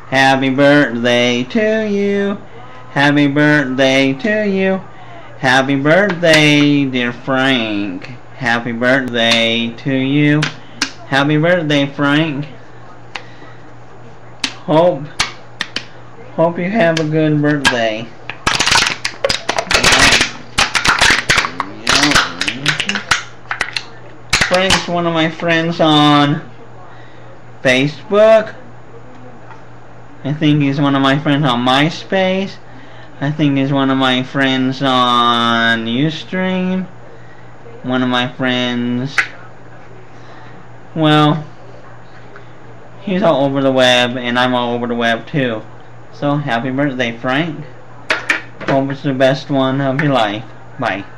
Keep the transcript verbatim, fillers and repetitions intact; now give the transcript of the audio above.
Happy birthday to you. Happy birthday to you. Happy birthday, dear Frank. Happy birthday to you. Happy birthday, Frank. Hope, hope you have a good birthday. Frank's one of my friends on Facebook. I think he's one of my friends on MySpace. I think he's one of my friends on Ustream. One of my friends, well, he's all over the web, and I'm all over the web too. So happy birthday, Frank. Hope it's the best one of your life. Bye.